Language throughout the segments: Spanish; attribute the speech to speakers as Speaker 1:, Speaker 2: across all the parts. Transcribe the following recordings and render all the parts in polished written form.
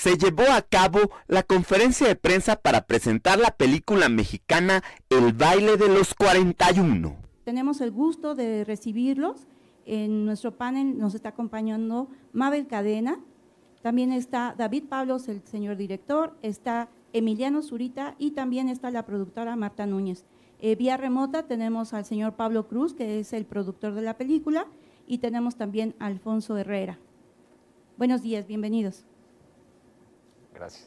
Speaker 1: se llevó a cabo la conferencia de prensa para presentar la película mexicana El baile de los 41.
Speaker 2: Tenemos el gusto de recibirlos. En nuestro panel nos está acompañando Mabel Cadena, también está David Pablos, el señor director, está Emiliano Zurita y también está la productora Marta Núñez. Vía remota tenemos al señor Pablo Cruz, que es el productor de la película, y tenemos también a Alfonso Herrera. Buenos días, bienvenidos.
Speaker 3: Gracias.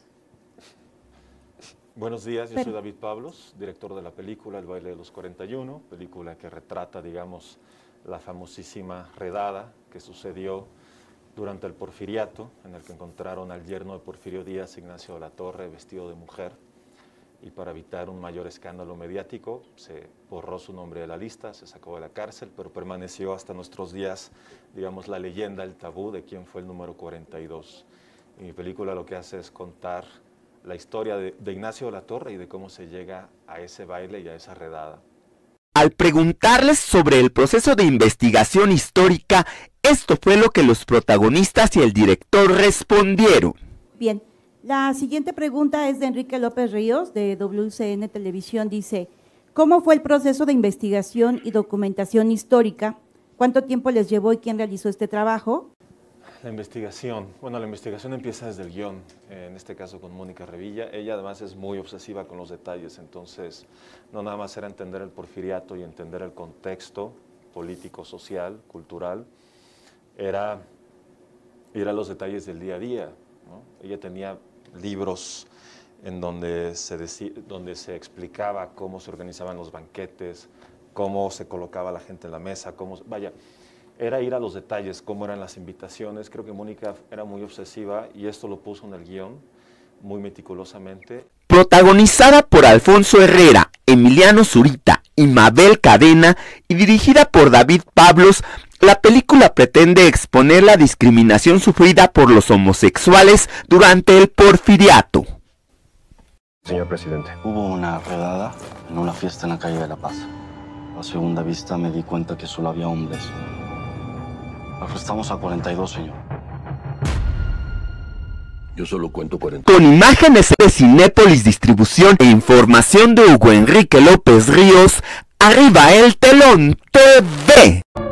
Speaker 3: Buenos días, yo soy David Pablos, director de la película El baile de los 41, película que retrata, digamos, la famosísima redada que sucedió durante el Porfiriato, en el que encontraron al yerno de Porfirio Díaz, Ignacio de la Torre, vestido de mujer, y para evitar un mayor escándalo mediático se borró su nombre de la lista, se sacó de la cárcel, pero permaneció hasta nuestros días, digamos, la leyenda, el tabú de quién fue el número 42. Y mi película lo que hace es contar la historia de Ignacio de la Torre y de cómo se llega a ese baile y a esa redada.
Speaker 1: Al preguntarles sobre el proceso de investigación histórica, esto fue lo que los protagonistas y el director respondieron.
Speaker 2: Bien, la siguiente pregunta es de Enrique López Ríos, de WCN Televisión. Dice, ¿cómo fue el proceso de investigación y documentación histórica? ¿Cuánto tiempo les llevó y quién realizó este trabajo?
Speaker 3: La investigación, bueno, la investigación empieza desde el guión, en este caso con Mónica Revilla. Ella además es muy obsesiva con los detalles, entonces no nada más era entender el porfiriato y entender el contexto político, social, cultural, era ir a los detalles del día a día, ¿no? Ella tenía libros en donde se explicaba cómo se organizaban los banquetes, cómo se colocaba la gente en la mesa, era ir a los detalles, cómo eran las invitaciones. Creo que Mónica era muy obsesiva y esto lo puso en el guión muy meticulosamente.
Speaker 1: Protagonizada por Alfonso Herrera, Emiliano Zurita y Mabel Cadena y dirigida por David Pablos, la película pretende exponer la discriminación sufrida por los homosexuales durante el Porfiriato.
Speaker 4: Señor presidente,
Speaker 5: hubo una redada en una fiesta en la calle de La Paz. A segunda vista me di cuenta que solo había hombres. Arrestamos a 42, señor.
Speaker 4: yo solo cuento 40.
Speaker 1: Con imágenes de Cinépolis Distribución e información de Hugo Enrique López Ríos, Arriba el Telón TV.